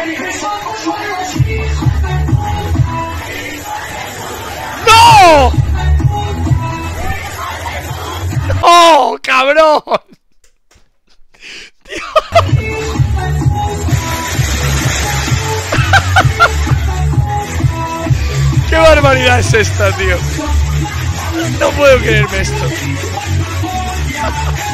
¡No! ¡Oh, cabrón! ¡Tío! ¡Qué barbaridad es esta, tío! No puedo creerme esto.